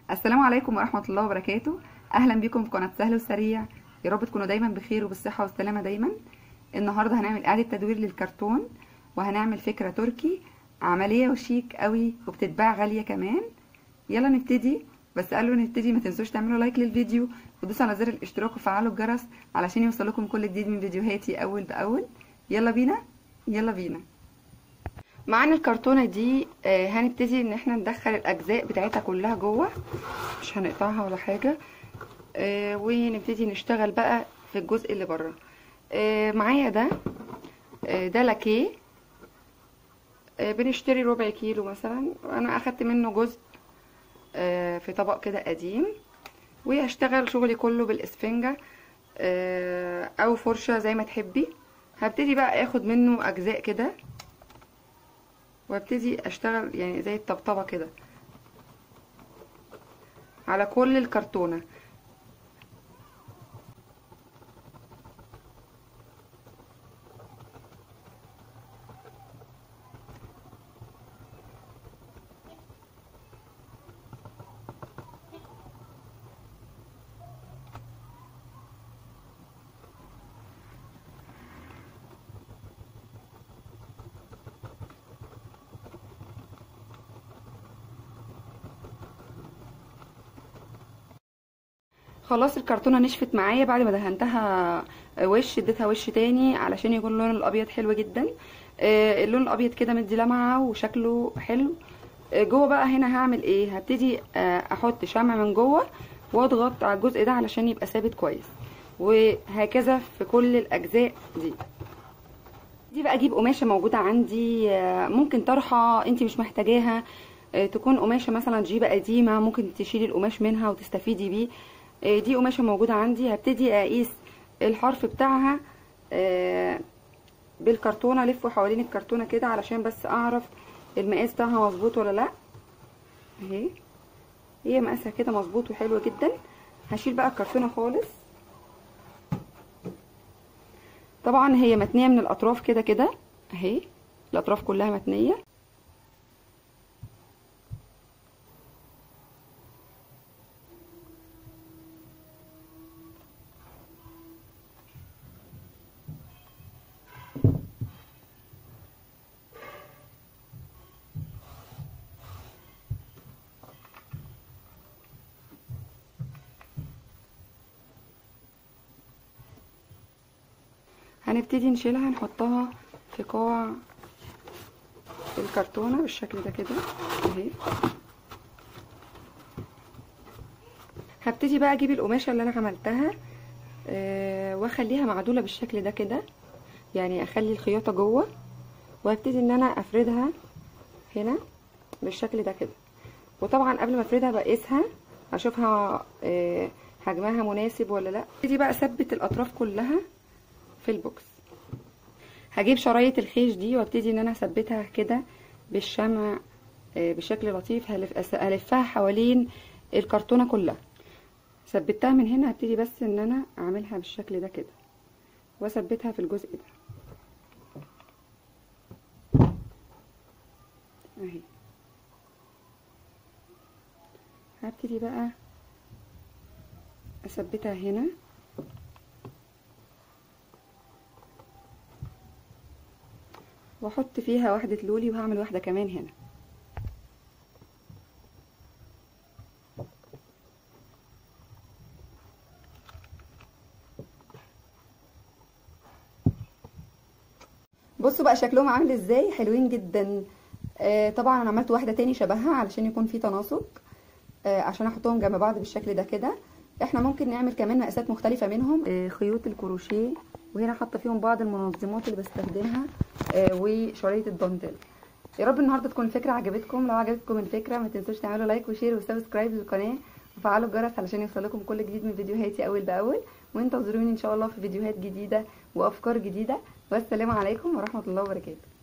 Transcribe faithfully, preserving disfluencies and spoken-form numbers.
السلام عليكم ورحمة الله وبركاته. أهلا بكم في قناة سهل وسريع. يا رب تكونوا دايما بخير وبالصحة والسلامة دايما. النهاردة هنعمل إعادة تدوير للكرتون، وهنعمل فكرة تركي عملية وشيك قوي وبتتباع غالية كمان. يلا نبتدي. بس قبل ما نبتدي ما تنسوش تعملوا لايك للفيديو وتدوسوا على زر الاشتراك وفعلوا الجرس علشان يوصلكم كل جديد من فيديوهاتي أول بأول. يلا بينا يلا بينا. معانا الكرتونه دي آه هنبتدي ان احنا ندخل الاجزاء بتاعتها كلها جوه، مش هنقطعها ولا حاجه. آه ونبتدي نشتغل بقى في الجزء اللي بره. آه معايا ده آه ده لاكيه. آه بنشتري ربع كيلو مثلا، انا اخدت منه جزء آه في طبق كده قديم، وهشتغل شغلي كله بالاسفنجه آه او فرشه زي ما تحبي. هبتدي بقى اخد منه اجزاء كده وابتدي اشتغل يعني زي الطبطبه كده على كل الكرتونه. خلاص الكرتونه نشفت معايا بعد ما دهنتها وش، اديتها وش تاني علشان يكون اللون الابيض حلو جدا. آه اللون الابيض كده مدي لمعه وشكله حلو. آه جوه بقى هنا هعمل ايه؟ هبتدي آه احط شمع من جوه واضغط على الجزء ده علشان يبقى ثابت كويس، وهكذا في كل الاجزاء دي. دي بقى اجيب قماشه موجوده عندي، آه ممكن طرحه انت مش محتاجاها، آه تكون قماشه مثلا جيبه قديمه ممكن تشيلي القماش منها وتستفيدي بيه. دي قماشه موجوده عندي. هبتدي اقيس الحرف بتاعها بالكرتونه، الفه حوالين الكرتونه كده علشان بس اعرف المقاس بتاعها مظبوط ولا لا. اهي هي مقاسها كده مظبوط وحلو جدا. هشيل بقى الكرتونه خالص. طبعا هي متنيه من الاطراف كده كده اهي، الاطراف كلها متنيه. هنبتدي نشيلها نحطها في قاع الكرتونه بالشكل ده كده اهي. هبتدي بقى اجيب القماشه اللي انا عملتها أه واخليها معدوله بالشكل ده كده، يعني اخلي الخياطه جوه، وهبتدي ان انا افردها هنا بالشكل ده كده. وطبعا قبل ما افردها بقيسها اشوفها أه حجمها مناسب ولا لا. ابتدي بقى اثبت الاطراف كلها في البوكس. هجيب شرايط الخيش دي وابتدي ان انا اثبتها كده بالشمع أه بشكل لطيف. هلف هلفها حوالين الكرتونه كلها. ثبتها من هنا، هبتدي بس ان انا اعملها بالشكل ده كده واثبتها في الجزء ده اهي. هبتدي بقى اثبتها هنا واحط فيها واحدة لولي، وهعمل واحدة كمان هنا. بصوا بقى شكلهم عامل ازاي، حلوين جدا. آه طبعا انا عملت واحده تاني شبهها علشان يكون في تناسق، آه عشان احطهم جنب بعض بالشكل ده كده. احنا ممكن نعمل كمان مقاسات مختلفه منهم، آه خيوط الكروشيه، وهنا حاطه فيهم بعض المنظمات اللي بستخدمها، آه وشرايط الدانتيل. يا رب النهارده تكون الفكره عجبتكم. لو عجبتكم الفكره ما تنسوش تعملوا لايك وشير وسبسكرايب للقناه وفعلوا الجرس علشان يوصلكم كل جديد من فيديوهاتي اول باول. وانتظروني ان شاء الله في فيديوهات جديده وافكار جديده. والسلام عليكم ورحمه الله وبركاته.